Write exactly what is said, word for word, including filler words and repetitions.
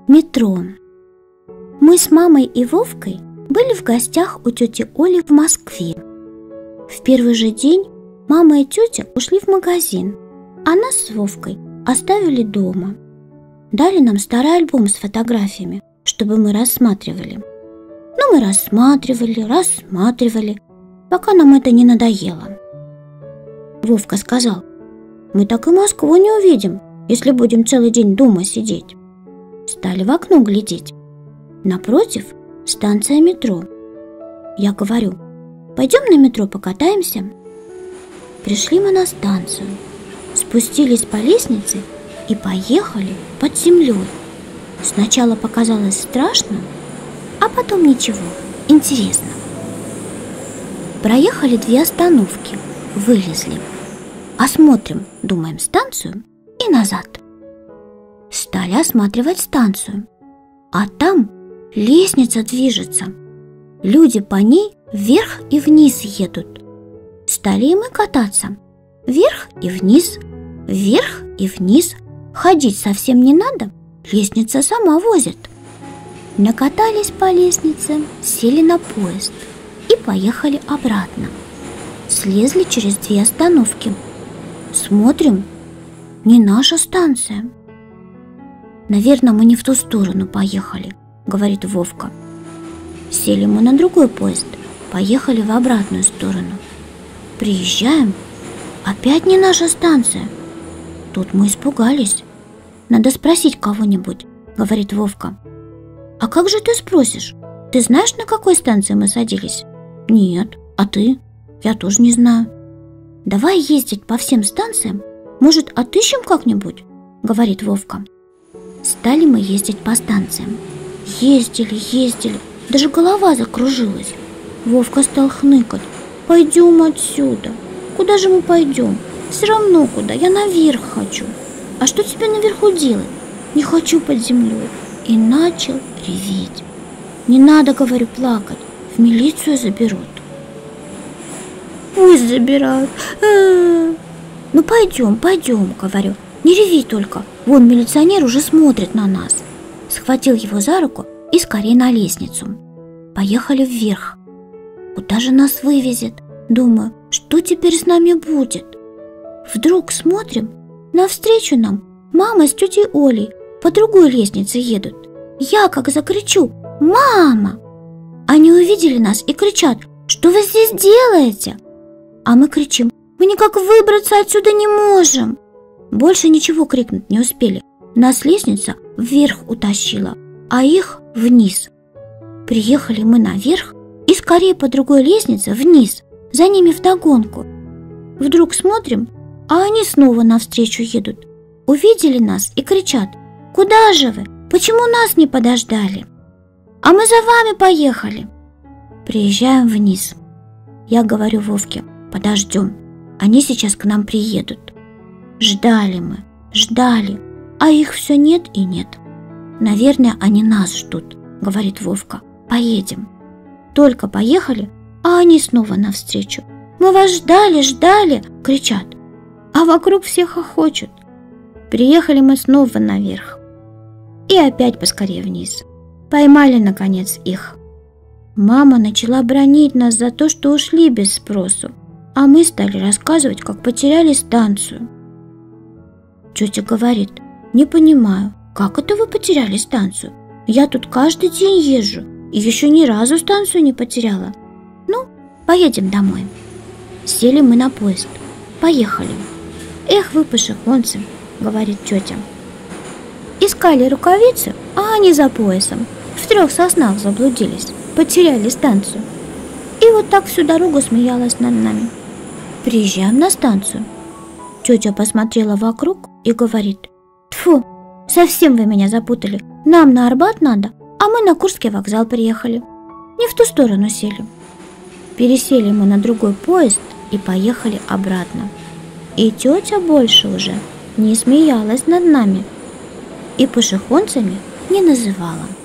Метро. Мы с мамой и Вовкой были в гостях у тети Оли в Москве. В первый же день мама и тетя ушли в магазин, а нас с Вовкой оставили дома. Дали нам старый альбом с фотографиями, чтобы мы рассматривали. Но мы рассматривали, рассматривали, пока нам это не надоело. Вовка сказал: «Мы так и Москву не увидим, если будем целый день дома сидеть». Стали в окно глядеть. Напротив станция метро. Я говорю: «Пойдем на метро покатаемся». Пришли мы на станцию, спустились по лестнице и поехали под землей. Сначала показалось страшно, а потом ничего, интересно. Проехали две остановки, вылезли. Осмотрим, думаем, станцию и назад. Стали осматривать станцию, а там лестница движется. Люди по ней вверх и вниз едут. Стали и мы кататься. Вверх и вниз, вверх и вниз. Ходить совсем не надо, лестница сама возит. Накатались по лестнице, сели на поезд и поехали обратно. Слезли через две остановки. Смотрим, не наша станция. «Наверное, мы не в ту сторону поехали», — говорит Вовка. Сели мы на другой поезд, поехали в обратную сторону. Приезжаем, опять не наша станция. Тут мы испугались. «Надо спросить кого-нибудь», — говорит Вовка. «А как же ты спросишь? Ты знаешь, на какой станции мы садились?» «Нет. А ты?» «Я тоже не знаю». «Давай ездить по всем станциям. Может, отыщем как-нибудь?» — говорит Вовка. Стали мы ездить по станциям. Ездили, ездили, даже голова закружилась. Вовка стал хныкать: «Пойдем отсюда». «Куда же мы пойдем? Все равно куда, я наверх хочу». «А что тебе наверху делать?» «Не хочу под землей». И начал реветь. «Не надо, говорю, плакать, в милицию заберут». «Пусть забирают. А-а-а. Ну пойдем, пойдем, говорю. Не реви только, вон милиционер уже смотрит на нас». Схватил его за руку и скорее на лестницу. Поехали вверх. Куда же нас вывезет? Думаю, что теперь с нами будет? Вдруг смотрим, навстречу нам мама с тетей Олей по другой лестнице едут. Я как закричу: «Мама!» Они увидели нас и кричат: «Что вы здесь делаете?» А мы кричим: «Мы никак выбраться отсюда не можем». Больше ничего крикнуть не успели. Нас лестница вверх утащила, а их вниз. Приехали мы наверх и скорее по другой лестнице вниз, за ними вдогонку. Вдруг смотрим, а они снова навстречу едут. Увидели нас и кричат: «Куда же вы? Почему нас не подождали?» «А мы за вами поехали». Приезжаем вниз. Я говорю Вовке: «Подождем, они сейчас к нам приедут». Ждали мы, ждали, а их все нет и нет. «Наверное, они нас ждут», — говорит Вовка. «Поедем». Только поехали, а они снова навстречу. «Мы вас ждали, ждали!» — кричат. А вокруг всех хохочут. Приехали мы снова наверх. И опять поскорее вниз. Поймали, наконец, их. Мама начала бранить нас за то, что ушли без спросу, а мы стали рассказывать, как потеряли станцию. Тетя говорит: «Не понимаю, как это вы потеряли станцию? Я тут каждый день езжу и еще ни разу станцию не потеряла. Ну, поедем домой». Сели мы на поезд. Поехали. «Эх вы, пошехонцы», — говорит тетя. Искали рукавицы, а они за поясом. В трех соснах заблудились, потеряли станцию. И вот так всю дорогу смеялась над нами. Приезжаем на станцию. Тетя посмотрела вокруг и говорит: «Тьфу, совсем вы меня запутали. Нам на Арбат надо, а мы на Курский вокзал приехали. Не в ту сторону сели». Пересели мы на другой поезд и поехали обратно. И тетя больше уже не смеялась над нами и пошехонцами не называла.